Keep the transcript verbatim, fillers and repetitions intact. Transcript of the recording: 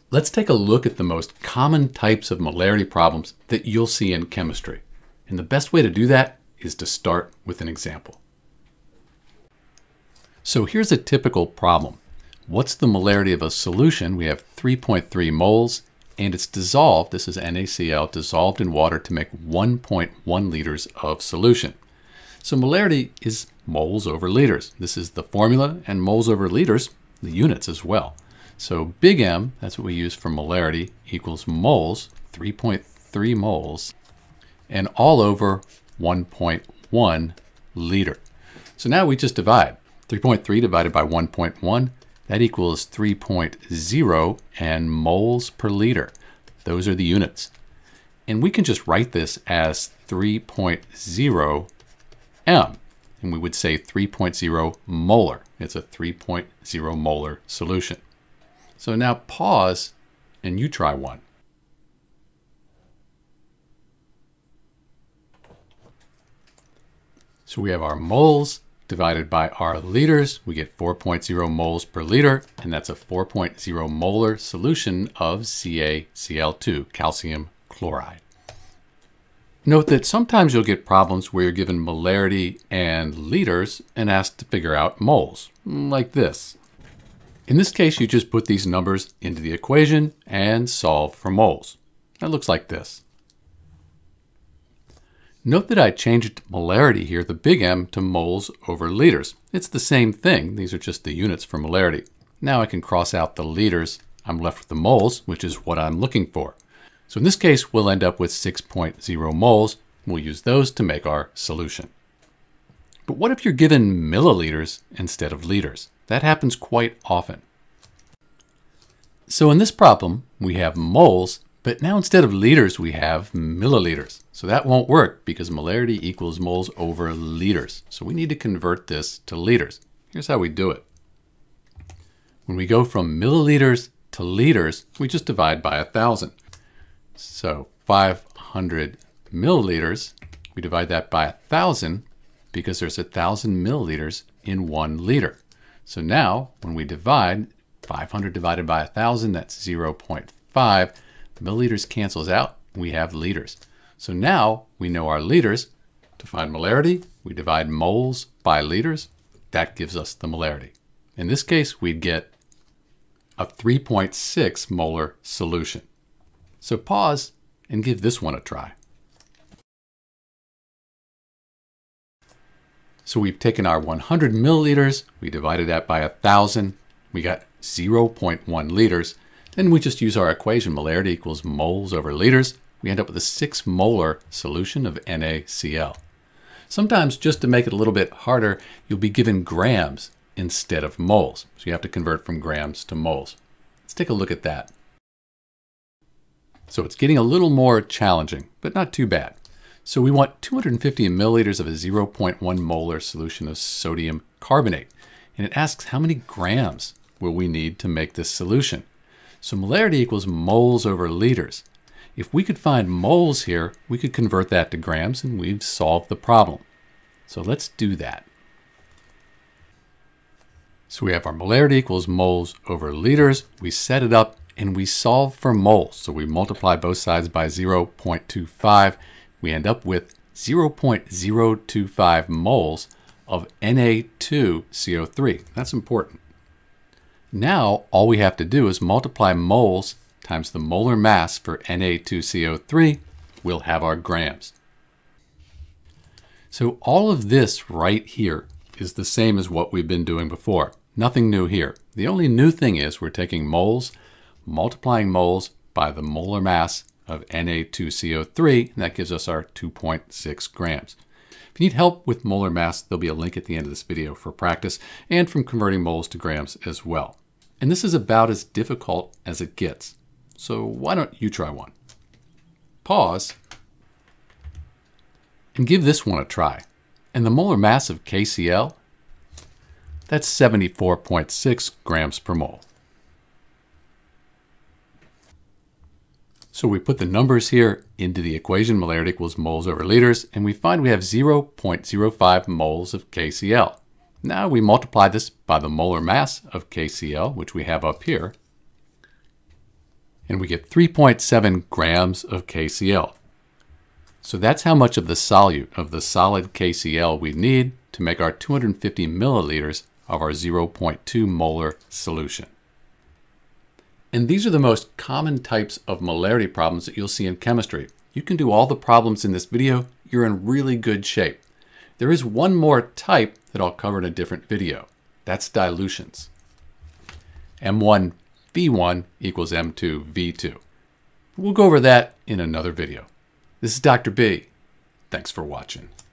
Let's take a look at the most common types of molarity problems that you'll see in chemistry. And the best way to do that is to start with an example. So here's a typical problem. What's the molarity of a solution? We have three point three moles and it's dissolved, this is NaCl, dissolved in water to make one point one liters of solution. So molarity is moles over liters. This is the formula, and moles over liters, the units as well. So big M, that's what we use for molarity, equals moles, three point three moles, and all over one point one liter. So now we just divide. three point three divided by one point one, that equals three point zero, and moles per liter. Those are the units. And we can just write this as three point zero M. And we would say three point zero molar. It's a three point zero molar solution. So now pause and you try one. So we have our moles divided by our liters. We get four point zero moles per liter, and that's a four point zero molar solution of C a C l two, calcium chloride. Note that sometimes you'll get problems where you're given molarity and liters and asked to figure out moles, like this. In this case, you just put these numbers into the equation and solve for moles. That looks like this. Note that I changed molarity here, the big M, to moles over liters. It's the same thing. These are just the units for molarity. Now I can cross out the liters. I'm left with the moles, which is what I'm looking for. So in this case, we'll end up with six point zero moles. We'll use those to make our solution. But what if you're given milliliters instead of liters? That happens quite often. So in this problem, we have moles, but now instead of liters, we have milliliters. So that won't work because molarity equals moles over liters. So we need to convert this to liters. Here's how we do it. When we go from milliliters to liters, we just divide by a thousand. So five hundred milliliters, we divide that by a thousand because there's a thousand milliliters in one liter. So now when we divide, five hundred divided by a thousand, that's zero point five. Milliliters cancels out, we have liters. So now we know our liters. To find molarity, we divide moles by liters. That gives us the molarity. In this case, we'd get a three point six molar solution. So pause and give this one a try. So we've taken our one hundred milliliters, we divided that by a thousand, we got zero point one liters. Then we just use our equation, molarity equals moles over liters. We end up with a six molar solution of NaCl. Sometimes, just to make it a little bit harder, you'll be given grams instead of moles. So you have to convert from grams to moles. Let's take a look at that. So it's getting a little more challenging, but not too bad. So we want two hundred fifty milliliters of a zero point one molar solution of sodium carbonate. And it asks how many grams will we need to make this solution. So molarity equals moles over liters. If we could find moles here, we could convert that to grams and we'd solve the problem. So let's do that. So we have our molarity equals moles over liters. We set it up and we solve for moles. So we multiply both sides by zero point two five. We end up with zero point zero two five moles of N a two C o three. That's important. Now, all we have to do is multiply moles times the molar mass for N a two C o three. We'll have our grams. So all of this right here is the same as what we've been doing before. Nothing new here. The only new thing is we're taking moles, multiplying moles by the molar mass of N a two C o three, and that gives us our two point six grams. If you need help with molar mass, there'll be a link at the end of this video for practice and from converting moles to grams as well. And this is about as difficult as it gets. So why don't you try one? Pause and give this one a try. And the molar mass of K C l, that's seventy-four point six grams per mole. So we put the numbers here into the equation, molarity equals moles over liters, and we find we have zero point zero five moles of K C l. Now we multiply this by the molar mass of K C l, which we have up here. and we get three point seven grams of K C l. So that's how much of the solute of the solid K C l we need to make our two hundred fifty milliliters of our zero point two molar solution. And these are the most common types of molarity problems that you'll see in chemistry. You can do all the problems in this video, you're in really good shape. There is one more type that I'll cover in a different video. That's dilutions. M one V one equals M two V two. We'll go over that in another video. This is Doctor B. Thanks for watching.